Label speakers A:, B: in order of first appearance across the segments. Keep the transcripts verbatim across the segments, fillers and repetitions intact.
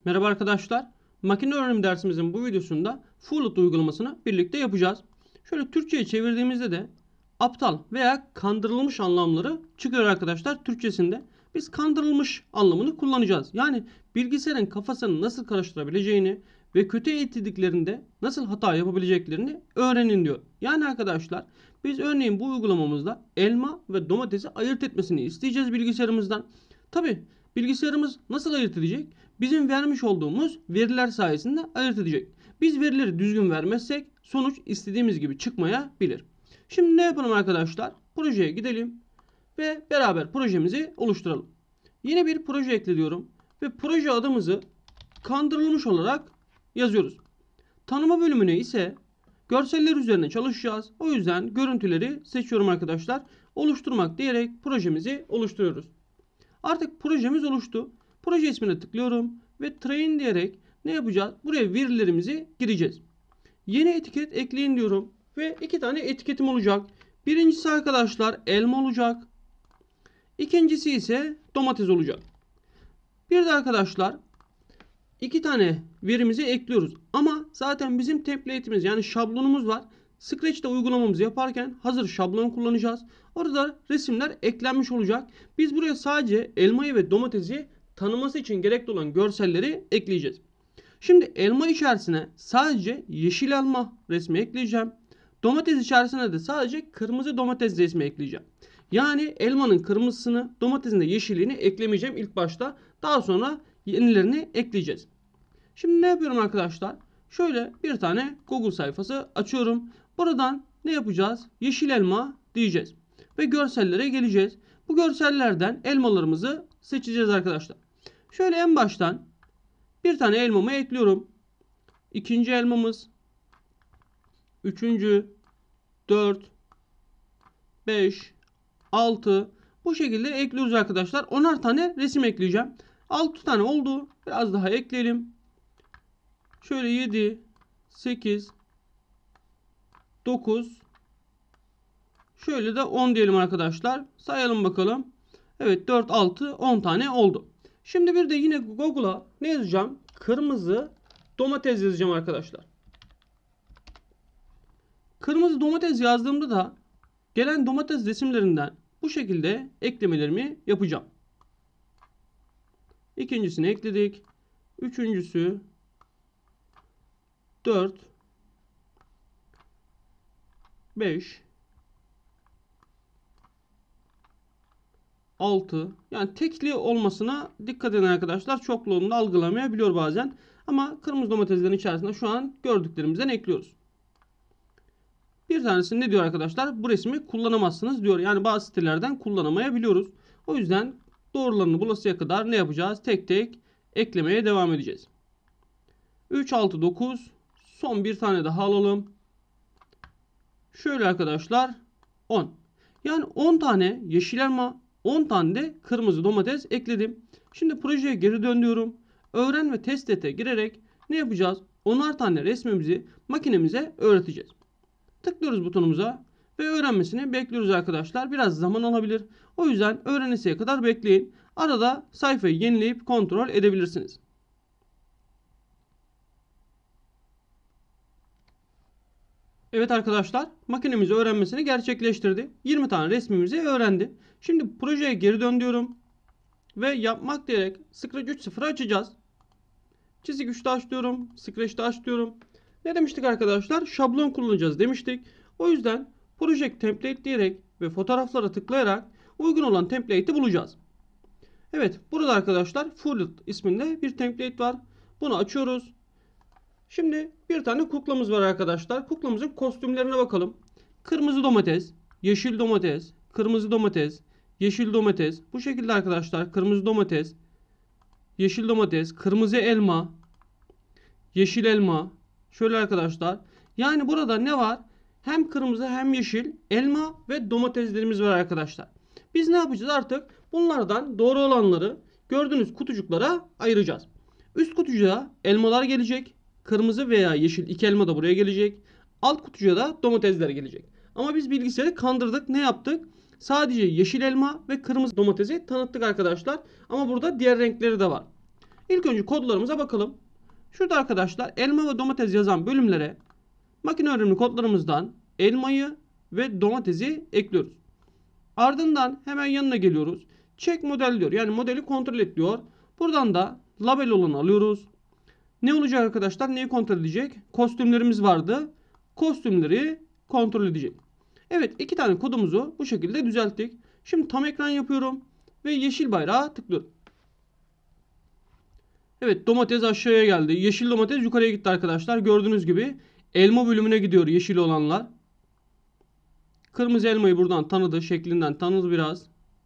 A: Merhaba arkadaşlar. Makine öğrenimi dersimizin bu videosunda Foolit uygulamasını birlikte yapacağız. Şöyle Türkçe'ye çevirdiğimizde de aptal veya kandırılmış anlamları çıkıyor arkadaşlar Türkçesinde. Biz kandırılmış anlamını kullanacağız. Yani bilgisayarın kafasını nasıl karıştırabileceğini ve kötü eğitildiklerinde nasıl hata yapabileceklerini öğrenin diyor. Yani arkadaşlar biz örneğin bu uygulamamızda elma ve domatesi ayırt etmesini isteyeceğiz bilgisayarımızdan. Tabi bilgisayarımız nasıl ayırt edecek? Bizim vermiş olduğumuz veriler sayesinde ayırt edecek. Biz verileri düzgün vermezsek sonuç istediğimiz gibi çıkmayabilir. Şimdi ne yapalım arkadaşlar? Projeye gidelim ve beraber projemizi oluşturalım. Yeni bir proje ekle diyorum ve proje adımızı kandırılmış olarak yazıyoruz. Tanıma bölümüne ise görseller üzerine çalışacağız. O yüzden görüntüleri seçiyorum arkadaşlar. Oluşturmak diyerek projemizi oluşturuyoruz. Artık projemiz oluştu. Proje ismine tıklıyorum ve train diyerek ne yapacağız? Buraya verilerimizi gireceğiz. Yeni etiket ekleyin diyorum ve iki tane etiketim olacak. Birincisi arkadaşlar elma olacak. İkincisi ise domates olacak. Bir de arkadaşlar iki tane verimizi ekliyoruz. Ama zaten bizim template'imiz yani şablonumuz var. Scratch'te uygulamamızı yaparken hazır şablon kullanacağız. Orada resimler eklenmiş olacak. Biz buraya sadece elmayı ve domatesi tanıması için gerekli olan görselleri ekleyeceğiz. Şimdi elma içerisine sadece yeşil elma resmi ekleyeceğim. Domates içerisine de sadece kırmızı domates resmi ekleyeceğim. Yani elmanın kırmızısını, domatesin de yeşilliğini eklemeyeceğim ilk başta. Daha sonra yenilerini ekleyeceğiz. Şimdi ne yapıyorum arkadaşlar? Şöyle bir tane Google sayfası açıyorum. Buradan ne yapacağız? Yeşil elma diyeceğiz. Ve görsellere geleceğiz. Bu görsellerden elmalarımızı seçeceğiz arkadaşlar. Şöyle en baştan bir tane elmamı ekliyorum. İkinci elmamız. Üçüncü. Dört. Beş. Altı. Bu şekilde ekliyoruz arkadaşlar. Onar tane resim ekleyeceğim. Altı tane oldu. Biraz daha ekleyelim. Şöyle yedi. Sekiz. Dokuz. Şöyle de on diyelim arkadaşlar. Sayalım bakalım. Evet dört, altı, on tane oldu. Şimdi bir de yine Google'a ne yazacağım? Kırmızı domates yazacağım arkadaşlar. Kırmızı domates yazdığımda da gelen domates resimlerinden bu şekilde eklemelerimi yapacağım. İkincisini ekledik. Üçüncüsü dört, beş, altı. Yani tekli olmasına dikkat edin arkadaşlar. Çokluğunu da algılamayabiliyor bazen. Ama kırmızı domateslerin içerisinde şu an gördüklerimizden ekliyoruz. Bir tanesi ne diyor arkadaşlar? Bu resmi kullanamazsınız diyor. Yani bazı sitelerden kullanamayabiliyoruz. O yüzden doğrularını bulasıya kadar ne yapacağız? Tek tek eklemeye devam edeceğiz. üç, altı, dokuz. Son bir tane daha alalım. Şöyle arkadaşlar on. Yani on tane yeşil elma, on tane de kırmızı domates ekledim. Şimdi projeye geri dönüyorum. Öğren ve test ete girerek ne yapacağız? onar tane resmimizi makinemize öğreteceğiz. Tıklıyoruz butonumuza ve öğrenmesini bekliyoruz arkadaşlar. Biraz zaman alabilir. O yüzden öğrenesiye kadar bekleyin. Arada sayfayı yenileyip kontrol edebilirsiniz. Evet arkadaşlar, makinemizi öğrenmesini gerçekleştirdi. yirmi tane resmimizi öğrendi. Şimdi projeye geri dön diyorum. Ve yapmak diyerek Scratch üç nokta sıfır'ı açacağız. Çizik üçte aç diyorum. Scratch'te aç diyorum. Ne demiştik arkadaşlar? Şablon kullanacağız demiştik. O yüzden Project Template diyerek ve fotoğraflara tıklayarak uygun olan template'i bulacağız. Evet, burada arkadaşlar Foolit isminde bir template var. Bunu açıyoruz. Şimdi bir tane kuklamız var arkadaşlar. Kuklamızın kostümlerine bakalım. Kırmızı domates, yeşil domates, kırmızı domates, yeşil domates. Bu şekilde arkadaşlar kırmızı domates, yeşil domates, kırmızı elma, yeşil elma. Şöyle arkadaşlar. Yani burada ne var? Hem kırmızı hem yeşil elma ve domateslerimiz var arkadaşlar. Biz ne yapacağız artık? Bunlardan doğru olanları gördüğünüz kutucuklara ayıracağız. Üst kutucuğa elmalar gelecek. Kırmızı veya yeşil iki elma da buraya gelecek. Alt kutucuğa da domatesler gelecek. Ama biz bilgisayarı kandırdık. Ne yaptık? Sadece yeşil elma ve kırmızı domatesi tanıttık arkadaşlar. Ama burada diğer renkleri de var. İlk önce kodlarımıza bakalım. Şurada arkadaşlar elma ve domates yazan bölümlere makine öğrenimi kodlarımızdan elmayı ve domatesi ekliyoruz. Ardından hemen yanına geliyoruz. Check model diyor. Yani modeli kontrol et diyor. Buradan da label olanı alıyoruz. Ne olacak arkadaşlar? Neyi kontrol edecek? Kostümlerimiz vardı. Kostümleri kontrol edecek. Evet, iki tane kodumuzu bu şekilde düzelttik. Şimdi tam ekran yapıyorum ve yeşil bayrağa tıklıyorum. Evet, domates aşağıya geldi. Yeşil domates yukarıya gitti arkadaşlar. Gördüğünüz gibi elma bölümüne gidiyor yeşil olanlar. Kırmızı elmayı buradan tanıdı. Şeklinden tanıdı biraz.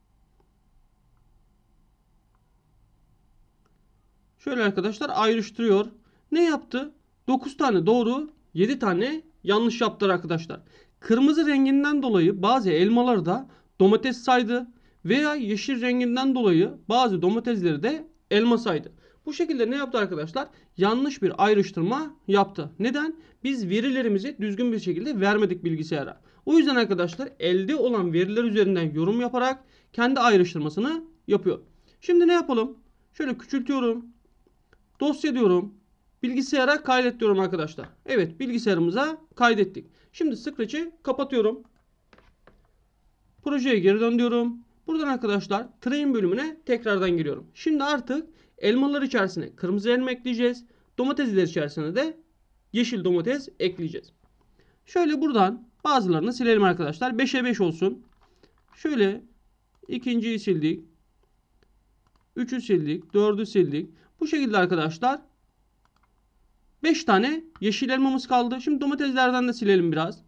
A: Şöyle arkadaşlar ayrıştırıyor. Ne yaptı? dokuz tane doğru, yedi tane yanlış yaptı arkadaşlar. Kırmızı renginden dolayı bazı elmaları da domates saydı. Veya yeşil renginden dolayı bazı domatesleri de elma saydı. Bu şekilde ne yaptı arkadaşlar? Yanlış bir ayrıştırma yaptı. Neden? Biz verilerimizi düzgün bir şekilde vermedik bilgisayara. O yüzden arkadaşlar elde olan veriler üzerinden yorum yaparak kendi ayrıştırmasını yapıyor. Şimdi ne yapalım? Şöyle küçültüyorum. Dosya diyorum. Bilgisayara kaydet diyorum arkadaşlar. Evet, bilgisayarımıza kaydettik. Şimdi Scratch'i kapatıyorum. Projeye geri dön diyorum. Buradan arkadaşlar train bölümüne tekrardan giriyorum. Şimdi artık elmalar içerisine kırmızı elma ekleyeceğiz. Domatesler içerisine de yeşil domates ekleyeceğiz. Şöyle buradan bazılarını silelim arkadaşlar. beşe beş olsun. Şöyle ikinciyi sildik. üçü sildik. dördü sildik. Bu şekilde arkadaşlar beş tane yeşil elmamız kaldı. Şimdi domateslerden de silelim biraz.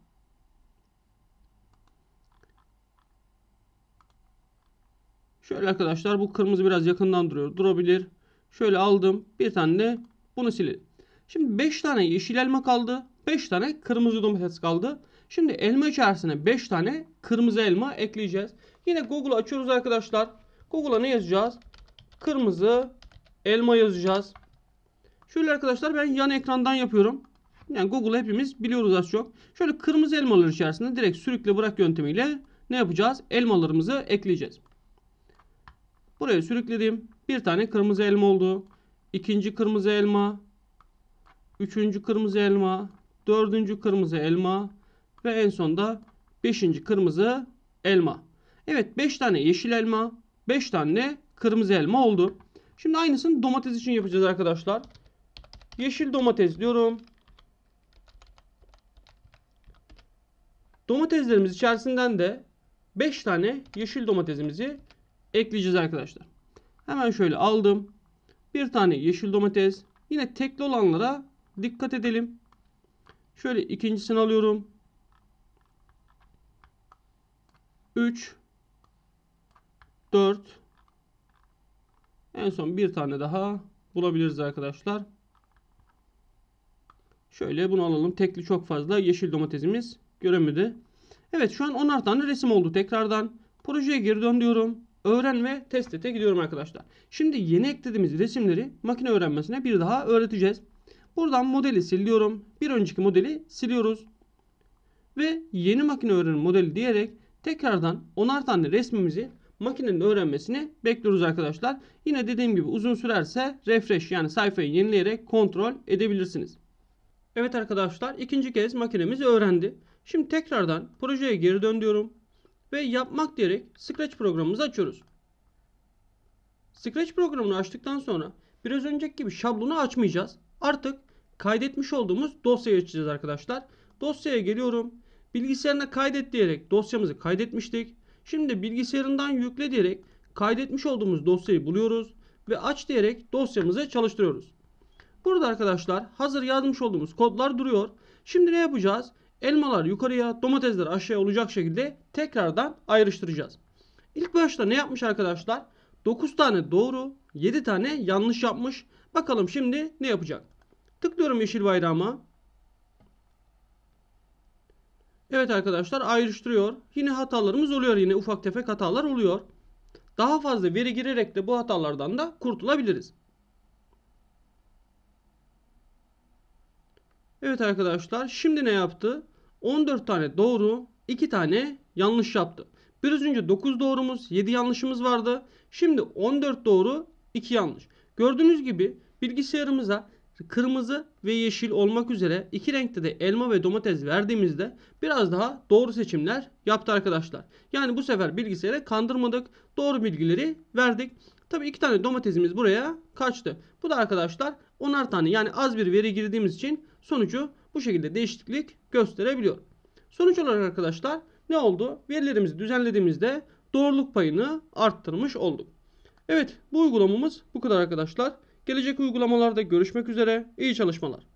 A: Şöyle arkadaşlar bu kırmızı biraz yakından duruyor. Durabilir. Şöyle aldım. Bir tane de bunu silelim. Şimdi beş tane yeşil elma kaldı. beş tane kırmızı domates kaldı. Şimdi elma içerisine beş tane kırmızı elma ekleyeceğiz. Yine Google'u açıyoruz arkadaşlar. Google'a ne yazacağız? Kırmızı elma yazacağız. Şöyle arkadaşlar ben yan ekrandan yapıyorum. Yani Google'u hepimiz biliyoruz az çok. Şöyle kırmızı elmalar içerisinde direkt sürükle bırak yöntemiyle ne yapacağız? Elmalarımızı ekleyeceğiz. Buraya sürükledim. Bir tane kırmızı elma oldu. İkinci kırmızı elma. Üçüncü kırmızı elma. Dördüncü kırmızı elma. Ve en sonda beşinci kırmızı elma. Evet, beş tane yeşil elma. beş tane kırmızı elma oldu. Şimdi aynısını domates için yapacağız arkadaşlar. Yeşil domates diyorum. Domateslerimiz içerisinden de beş tane yeşil domatesimizi ekleyeceğiz arkadaşlar. Hemen şöyle aldım. Bir tane yeşil domates. Yine tekli olanlara dikkat edelim. Şöyle ikincisini alıyorum. üç dört En son bir tane daha bulabiliriz arkadaşlar. Şöyle bunu alalım. Tekli çok fazla yeşil domatesimiz göremedi. Evet, şu an onar tane resim oldu tekrardan. Projeye geri dön diyorum. Öğren ve test ete gidiyorum arkadaşlar. Şimdi yeni eklediğimiz resimleri makine öğrenmesine bir daha öğreteceğiz. Buradan modeli sil diyorum. Bir önceki modeli siliyoruz. Ve yeni makine öğrenim modeli diyerek tekrardan onar tane resmimizi makinenin öğrenmesini bekliyoruz arkadaşlar. Yine dediğim gibi uzun sürerse refresh yani sayfayı yenileyerek kontrol edebilirsiniz. Evet arkadaşlar, ikinci kez makinemiz öğrendi. Şimdi tekrardan projeye geri dön diyorum. Ve yapmak diyerek Scratch programımızı açıyoruz. Scratch programını açtıktan sonra biraz önceki gibi şablonu açmayacağız. Artık kaydetmiş olduğumuz dosyayı açacağız arkadaşlar. Dosyaya geliyorum. Bilgisayarına kaydet diyerek dosyamızı kaydetmiştik. Şimdi bilgisayarından yükle diyerek kaydetmiş olduğumuz dosyayı buluyoruz. Ve aç diyerek dosyamızı çalıştırıyoruz. Burada arkadaşlar hazır yazmış olduğumuz kodlar duruyor. Şimdi ne yapacağız? Elmalar yukarıya, domatesler aşağıya olacak şekilde tekrardan ayrıştıracağız. İlk başta ne yapmış arkadaşlar? dokuz tane doğru, yedi tane yanlış yapmış. Bakalım şimdi ne yapacak? Tıklıyorum yeşil bayrağıma. Evet arkadaşlar, ayrıştırıyor. Yine hatalarımız oluyor. Yine ufak tefek hatalar oluyor. Daha fazla veri girerek de bu hatalardan da kurtulabiliriz. Evet arkadaşlar, şimdi ne yaptı? on dört tane doğru, iki tane yanlış yaptı. Biraz önce dokuz doğrumuz, yedi yanlışımız vardı. Şimdi on dört doğru, iki yanlış. Gördüğünüz gibi bilgisayarımıza kırmızı ve yeşil olmak üzere iki renkte de elma ve domates verdiğimizde biraz daha doğru seçimler yaptı arkadaşlar. Yani bu sefer bilgisayara kandırmadık. Doğru bilgileri verdik. Tabii iki tane domatesimiz buraya kaçtı. Bu da arkadaşlar onar tane, yani az bir veri girdiğimiz için sonucu bu şekilde değişiklik gösterebiliyor. Sonuç olarak arkadaşlar ne oldu? Verilerimizi düzenlediğimizde doğruluk payını arttırmış olduk. Evet, bu uygulamamız bu kadar arkadaşlar. Gelecek uygulamalarda görüşmek üzere. İyi çalışmalar.